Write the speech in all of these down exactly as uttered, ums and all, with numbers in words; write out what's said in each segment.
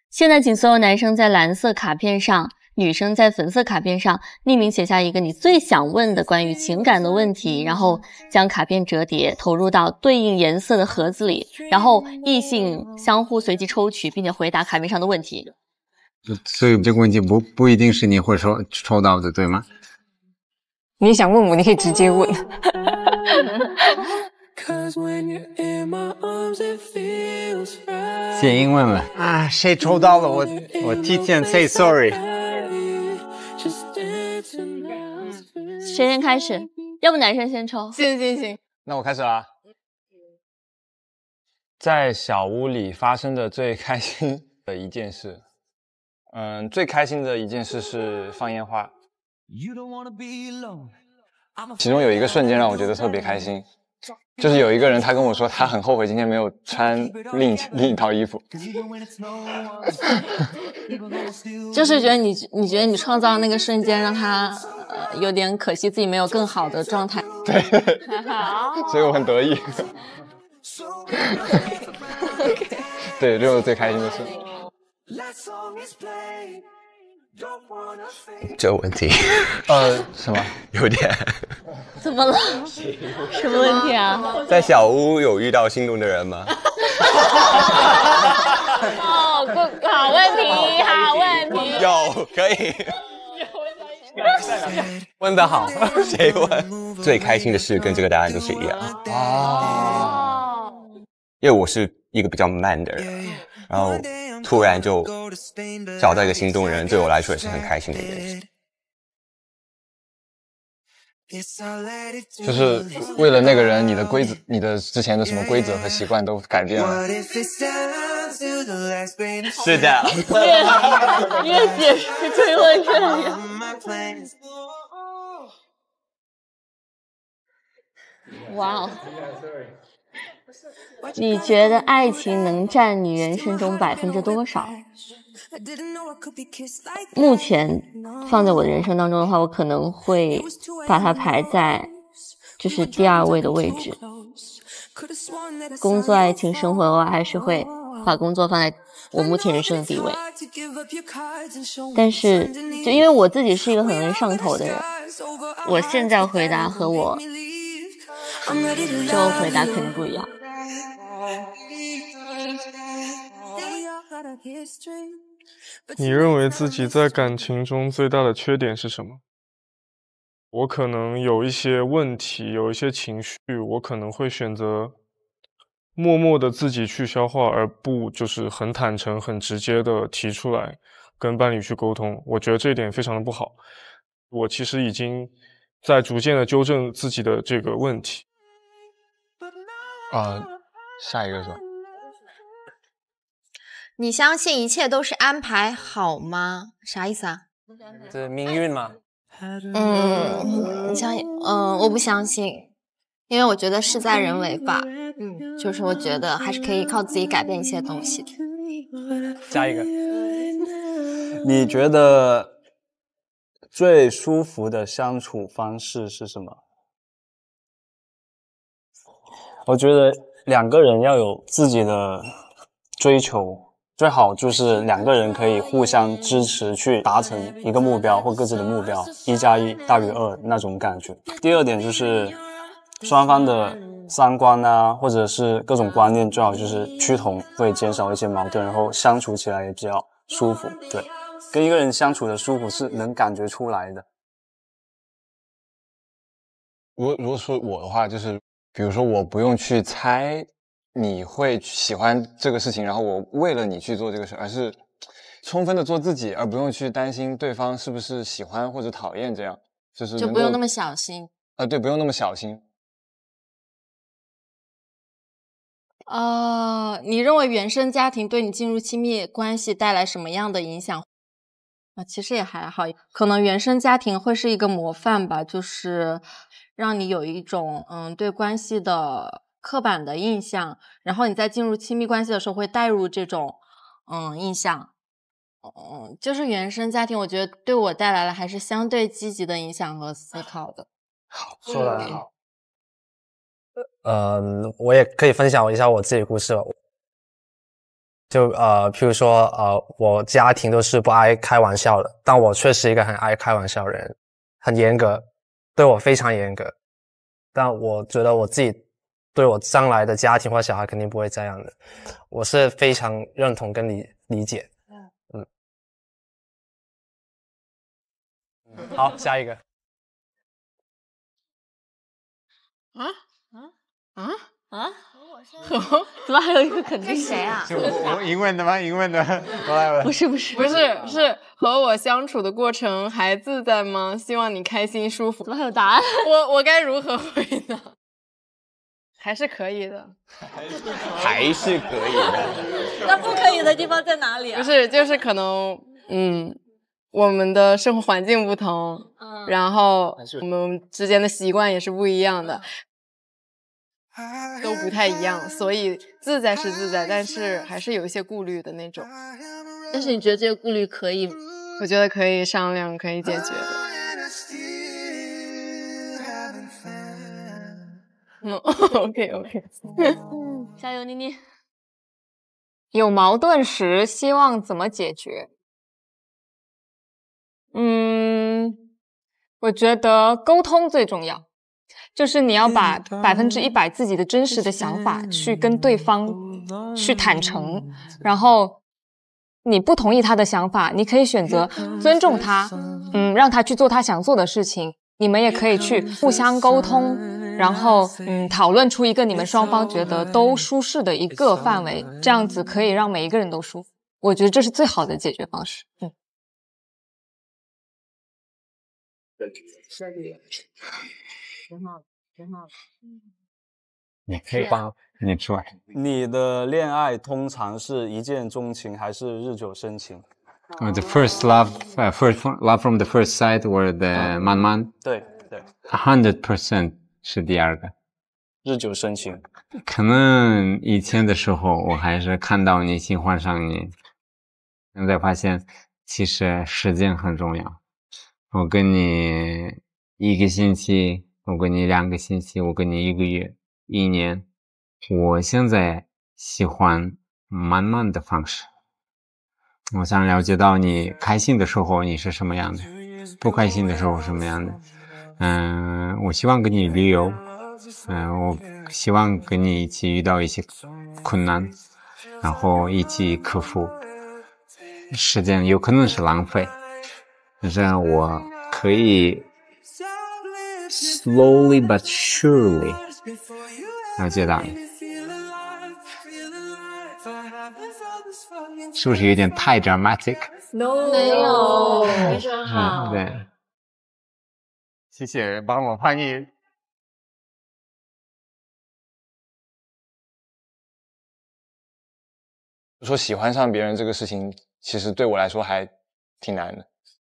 现在请所有男生在蓝色卡片上，女生在粉色卡片上匿名写下一个你最想问的关于情感的问题，然后将卡片折叠投入到对应颜色的盒子里，然后异性相互随机抽取，并且回答卡片上的问题。 所以这个问题不不一定是你会抽抽到的，对吗？ 你想问我，你可以直接问。 写英文了啊！谁抽到了？我我提前 say sorry。 谁先开始？要不男生先抽？ 行行行， 那我开始啦。 在小屋里发生的最开心的一件事，嗯，最开心的一件事是放烟花。其中有一个瞬间让我觉得特别开心，就是有一个人他跟我说他很后悔今天没有穿另另一套衣服。 就是觉得你你觉得你创造的那个瞬间让他、呃、有点可惜自己没有更好的状态。 对，所以我很得意。对，这是我最开心的事。 这个问题， 呃，什么？ 有点。 怎么了？什么问题啊？ 在小屋有遇到心动的人吗？ 哦，好问题，好问题。 有，可以。问得好，谁问？最开心的事跟这个答案都是一样。 哦。 因为我是一个比较慢的人，然后突然就找到一个心动人，对我来说也是很开心的一件事。 就是为了那个人，你的规则、你的之前的什么规则和习惯都改变了。 是的。 越越解释推论越远。哇哦！你觉得爱情能占你人生中百分之多少？目前放在我的人生当中的话，我可能会把它排在就是第二位的位置。工作、爱情、生活的话，还是会把工作放在我目前人生的地位。但是就因为我自己是一个很容易上头的人，我现在回答和我之后回答肯定不一样。 你认为自己在感情中最大的缺点是什么？我可能有一些问题，有一些情绪，我可能会选择默默的自己去消化，而不就是很坦诚、很直接的提出来跟伴侣去沟通。我觉得这一点非常的不好。我其实已经在逐渐的纠正自己的这个问题。 啊、呃，下一个是吧？ 你相信一切都是安排好吗？啥意思啊？ 这是命运吗？ 嗯，你相信？嗯，我不相信，因为我觉得事在人为吧。嗯，就是我觉得还是可以靠自己改变一些东西的。 下一个， 你觉得最舒服的相处方式是什么？我觉得两个人要有自己的追求。最好就是两个人可以互相支持去达成一个目标或各自的目标，一加一大于二那种感觉。第二点就是双方的三观啊，或者是各种观念最好就是趋同，会减少一些矛盾，然后相处起来也比较舒服。对，跟一个人相处的舒服是能感觉出来的。如果如果说我的话，就是比如说我不用去猜你会喜欢这个事情，然后我为了你去做这个事，而是充分的做自己，而不用去担心对方是不是喜欢或者讨厌，这样就是就不用那么小心。 呃，对，不用那么小心。 呃，你认为原生家庭对你进入亲密关系带来什么样的影响？啊，其实也还好，可能原生家庭会是一个模范吧，就是让你有一种嗯对关系的刻板的印象，然后你在进入亲密关系的时候会带入这种嗯印象。嗯，就是原生家庭我觉得对我带来了还是相对积极的影响和思考的。 好，说得很好。嗯，我也可以分享一下我自己的故事了。 就呃，譬如说呃，我家庭都是不爱开玩笑的，但我却是一个很爱开玩笑的人，很严格，对我非常严格。但我觉得我自己对我将来的家庭或小孩肯定不会这样的，我是非常认同跟理理解。嗯，好，下一个。 啊啊啊啊！ 和怎么还有一个肯定是谁啊？ 是我我英文的吗？英文的，我来我来。 不是不是不是是和我相处的过程还自在吗？希望你开心舒服。 怎么还有答案？ 我我该如何回答？还是可以的， 还是可以的。 那不可以的地方在哪里啊？ 不是，就是可能，嗯，我们的生活环境不同， 嗯， 然后我们之间的习惯也是不一样的，都不太一样，所以自在是自在，但是还是有一些顾虑的那种。 但是你觉得这个顾虑可以？ 我觉得可以商量，可以解决的。嗯 ，OK OK， 加油，妮妮。 有矛盾时希望怎么解决？嗯，我觉得沟通最重要，就是你要把百分之一百自己的真实的想法去跟对方去坦诚，然后你不同意他的想法，你可以选择尊重他，嗯，让他去做他想做的事情。你们也可以去互相沟通，然后嗯，讨论出一个你们双方觉得都舒适的一个范围，这样子可以让每一个人都舒服。我觉得这是最好的解决方式。嗯。 你可以帮你说。 你的恋爱通常是一见钟情还是日久生情？ Uh, the first love, uh, first love from the first sight, or the 慢慢？ 对对 hundred percent 是第二个。 日久生情。 可能以前的时候，我还是看到你喜欢上你，现在发现其实时间很重要。我跟你一个星期，我跟你两个星期，我跟你一个月、一年。我现在喜欢慢慢的方式。我想了解到你开心的时候你是什么样的，不开心的时候什么样的。嗯、呃，我希望跟你旅游，嗯、呃，我希望跟你一起遇到一些困难，然后一起克服。时间有可能是浪费，但是我可以 slowly but surely 了解到你。是不是有点太 dramatic？ No， 没有，非常好。 嗯，对，谢谢帮我翻译。 说喜欢上别人这个事情，其实对我来说还挺难的。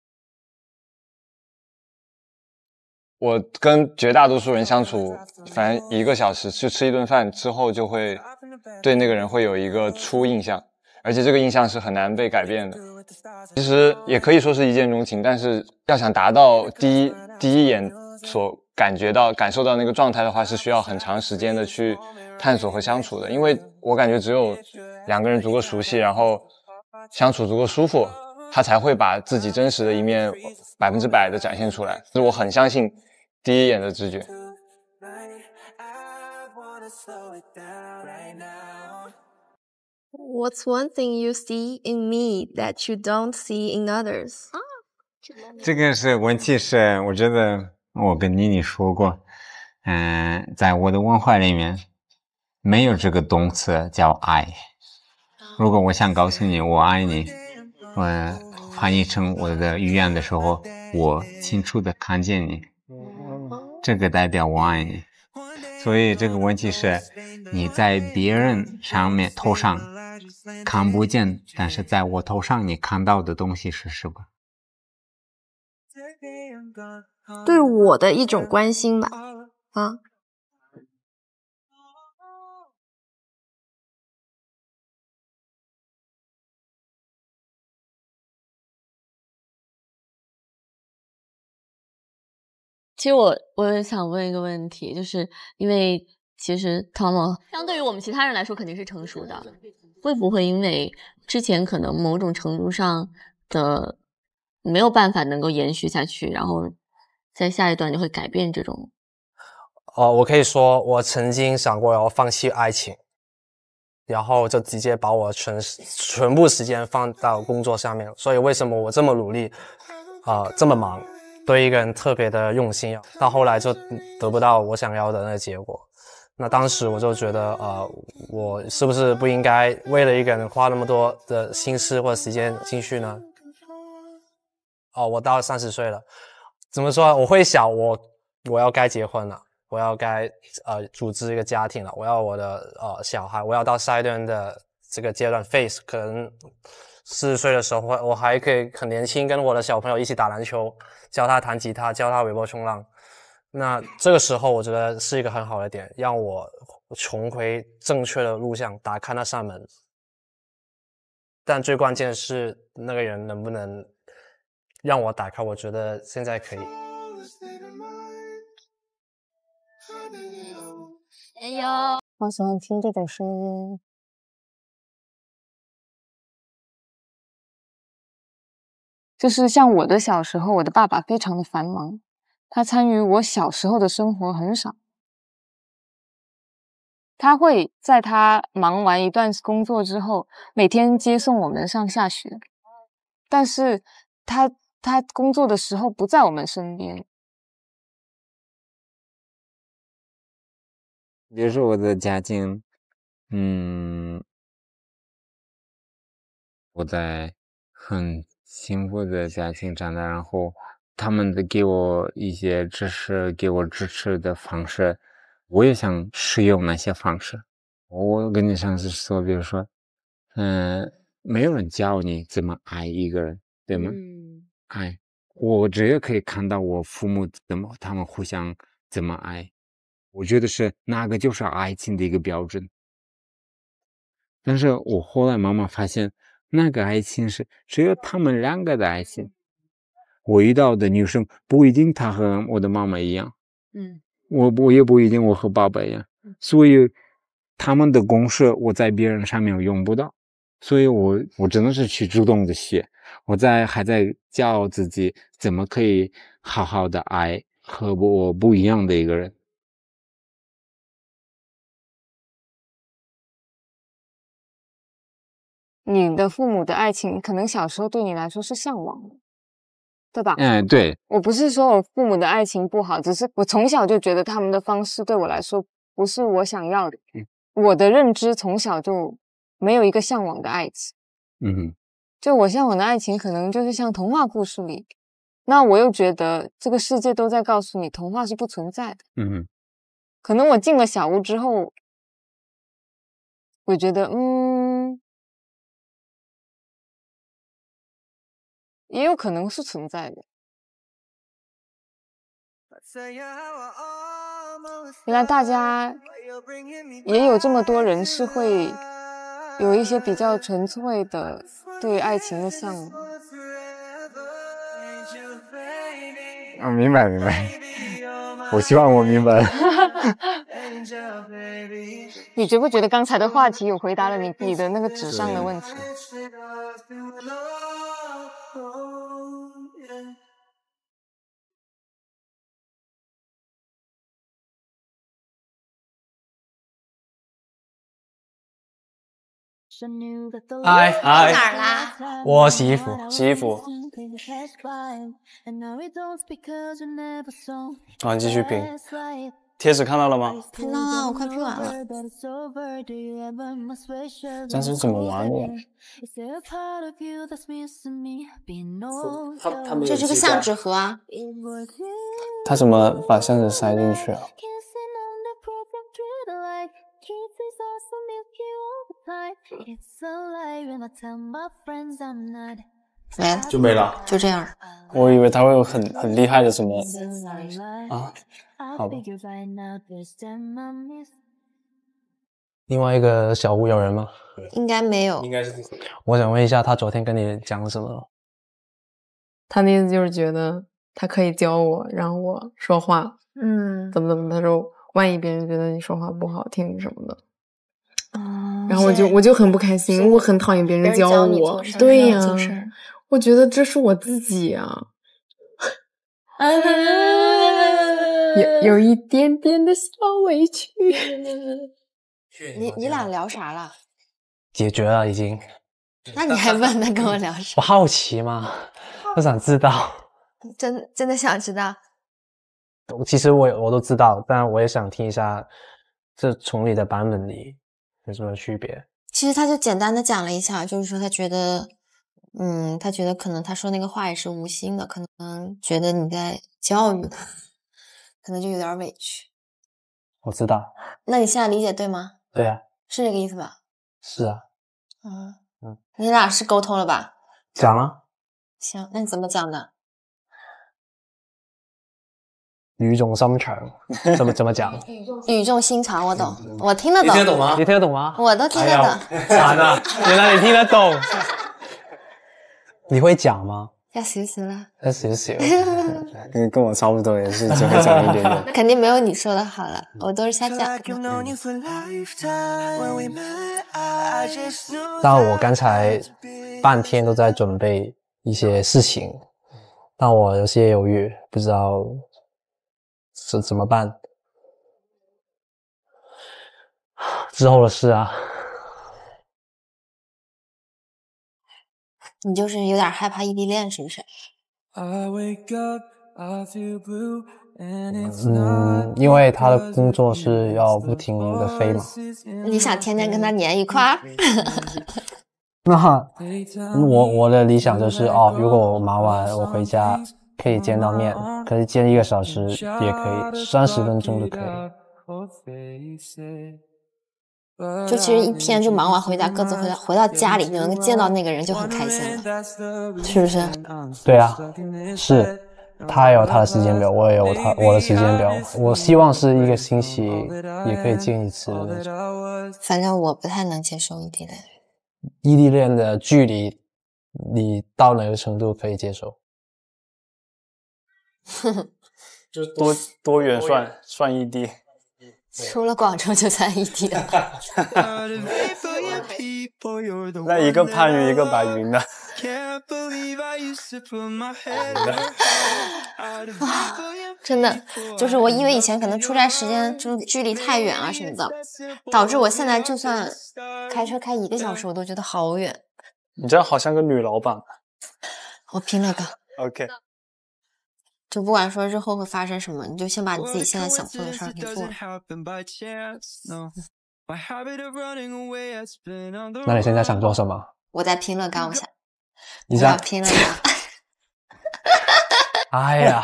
我跟绝大多数人相处，反正一个小时去吃一顿饭之后，就会对那个人会有一个初印象，而且这个印象是很难被改变的。其实也可以说是一见钟情，但是要想达到第一第一眼所感觉到、感受到那个状态的话，是需要很长时间的去探索和相处的。因为我感觉只有两个人足够熟悉，然后相处足够舒服，他才会把自己真实的一面百分之百的展现出来。所以我很相信第一眼的直觉。 What's one thing you see in me that you don't see in others？ 这个是问题是，我觉得我跟妮妮说过，嗯、呃，在我的文化里面没有这个动词叫爱。如果我想告诉你我爱你，我翻译成我的语言的时候，我清楚的看见你，这个代表我爱你。所以这个问题是，你在别人上面头上看不见，但是在我头上你看到的东西是什么？ 对我的一种关心吧，啊。 其实我我想问一个问题，就是因为其实 Tom 相对于我们其他人来说肯定是成熟的， 会不会因为之前可能某种程度上的没有办法能够延续下去，然后在下一段就会改变这种？ 哦，我可以说我曾经想过要放弃爱情，然后就直接把我全全部时间放到工作上面。所以为什么我这么努力啊、呃，这么忙，对一个人特别的用心，到后来就得不到我想要的那个结果。那当时我就觉得呃，我是不是不应该为了一个人花那么多的心思或者时间进去呢？哦，我到三十岁了，怎么说？我会想我我要该结婚了，我要该呃组织一个家庭了，我要我的呃小孩，我要到下一段的这个阶段 phase， 可能四十岁的时候，我还可以很年轻，跟我的小朋友一起打篮球，教他弹吉他，教他尾波冲浪。那这个时候我觉得是一个很好的点，让我重回正确的路上，打开那扇门。但最关键的是那个人能不能让我打开，我觉得现在可以。 哎呦， 好喜欢听这种声音。就是像我的小时候，我的爸爸非常的繁忙，他参与我小时候的生活很少。他会在他忙完一段工作之后，每天接送我们上下学，但是他他工作的时候不在我们身边。 比如说我的家境，嗯，我在很幸福的家庭长大，然后他们的给我一些支持，给我支持的方式，我也想使用那些方式。我跟你上次说，比如说，嗯、呃，没有人教你怎么爱一个人，对吗？嗯，爱，我只有可以看到我父母怎么，他们互相怎么爱，我觉得是那个就是爱情的一个标准。但是我后来慢慢发现，那个爱情是只有他们两个的爱情。我遇到的女生不一定她和我的妈妈一样，嗯，我我也不一定我和爸爸一样，所以他们的公式我在别人上面用不到，所以我我真的是去主动的学，我在还在教自己怎么可以好好的爱和我不一样的一个人。 你的父母的爱情可能小时候对你来说是向往的，对吧？ 嗯，对。 我不是说我父母的爱情不好，只是我从小就觉得他们的方式对我来说不是我想要的。嗯，我的认知从小就没有一个向往的爱情。 嗯哼， 就我向往的爱情可能就是像童话故事里，那我又觉得这个世界都在告诉你童话是不存在的。 嗯哼， 可能我进了小屋之后，我觉得嗯。也有可能是存在的。原来大家也有这么多人是会有一些比较纯粹的对爱情的向往。 啊，明白明白，我希望我明白。 你觉不觉得刚才的话题有回答了你你的那个纸上的问题？ 嗨嗨， 哪儿啦？ 我洗衣服， 洗衣服。啊，你继续评。贴纸看到了吗？ 看到了，我快拼完了。 但是怎么玩的呀？ 他他没有这是个相纸盒啊。 他怎么把相纸塞进去啊？ 没了， 就没了， 就这样。 我以为他会有很很厉害的什么啊？好吧。 另外一个小屋有人吗？ 应该没有。 应该是。我想问一下，他昨天跟你讲什么？ 他的意思就是觉得他可以教我，让我说话，嗯，怎么怎么，他说万一别人觉得你说话不好听什么的。 啊、 然后我就我就很不开心，我很讨厌别人教我。对呀，我觉得这是我自己啊，有有一点点的小委屈。 你你俩聊啥了？ 解决了已经。 那你还问他跟我聊啥？ 我好奇嘛，我想知道。 真真的想知道？ 其实我我都知道，但我也想听一下，这从你的版本里有什么区别？ 其实他就简单的讲了一下，就是说他觉得，嗯，他觉得可能他说那个话也是无心的，可能觉得你在教育他，可能就有点委屈。 我知道。 那你现在理解对吗？ 对啊。 是这个意思吧？ 是啊。 嗯嗯，你俩是沟通了吧？ 讲了。 行，那你怎么讲的？ 语重心长，怎么怎么讲？ 语重心长，我懂，我听得懂。 你听得懂吗？你听得懂吗？ 我都听得懂。 惨了，原来你听得懂。你会讲吗？ 要少少啦。 要少少。 跟跟我差不多，也是只会讲一点点。 肯定没有你说的好了，我都是瞎讲的。 但我刚才半天都在准备一些事情，但我有些犹豫，不知道是怎么办。之后的事啊。 你就是有点害怕异地恋是不是？ 嗯，因为他的工作是要不停的飞嘛。 你想天天跟他黏一块儿？ 那我我的理想就是哦，如果我忙完我回家可以见到面，可是见一个小时也可以，三十分钟都可以。 就其实一天就忙完回家，各自回到回到家里就能见到那个人就很开心了，是不是？ 对啊，是。他有他的时间表，我也有他我的时间表。我希望是一个星期也可以见一次的那种。 反正我不太能接受异地恋。 异地恋的距离，你到哪个程度可以接受？ 就多多远算算异地？ 除了广州就算异地了。 那一个潘云，一个白云的。 啊，真的，就是我因为以前可能出差时间就是距离太远啊什么的，导致我现在就算开车开一个小时，我都觉得好远。 你这样好像个女老板。 我拼了个。 OK。 就不管说日后会发生什么，你就先把你自己现在想做的事儿给做了。 那你现在想做什么？ 我在拼乐高，我想。 你在拼乐高。 哎呀，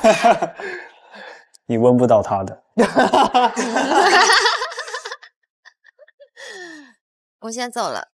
你问不到他的。 我先走了。